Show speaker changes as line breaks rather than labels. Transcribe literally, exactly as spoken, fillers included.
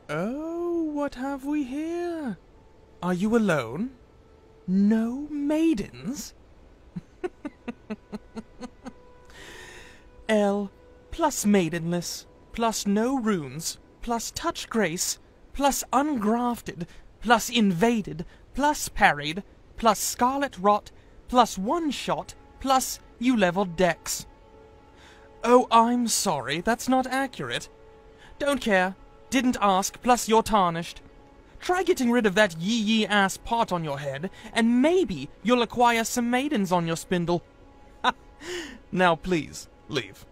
Oh, what have we here? Are you alone? No maidens? L plus maidenless, plus no runes, plus touch grace, plus ungrafted, plus invaded, plus parried, plus scarlet rot, plus one shot, plus you leveled dex. Oh, I'm sorry, that's not accurate. Don't care. Didn't ask, plus you're tarnished. Try getting rid of that yee-yee-ass pot on your head, and maybe you'll acquire some maidens on your spindle. Now please, leave.